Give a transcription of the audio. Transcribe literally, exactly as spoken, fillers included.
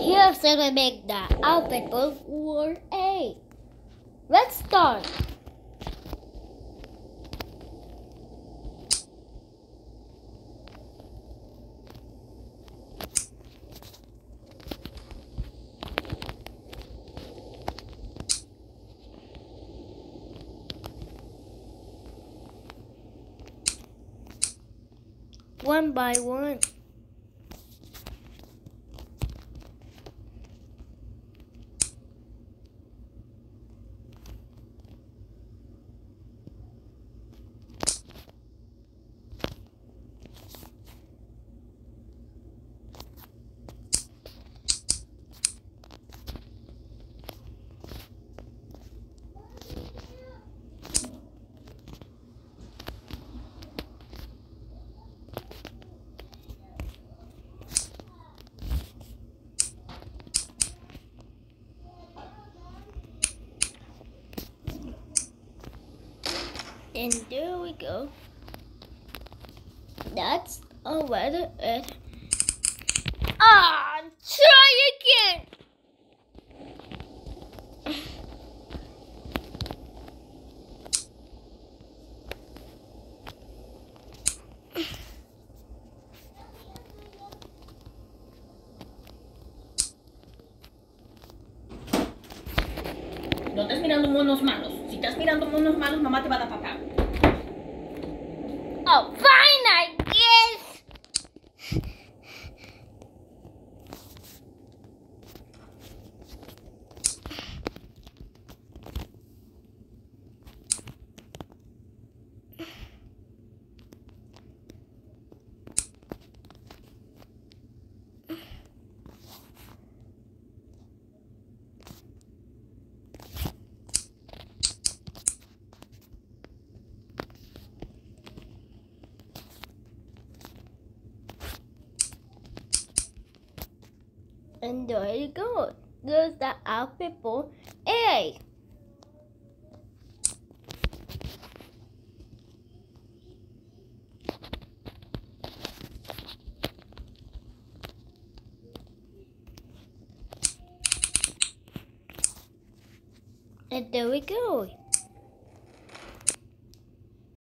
Here's how to make the alphabet for A. Let's start. One by one. And there we go. That's already it. Ah, try again. No estés mirando monos malos. Si estás mirando monos malos, mamá te va a dar papá. Oh, fine, I guess. And there you go. There's the alphabet A. And there we go.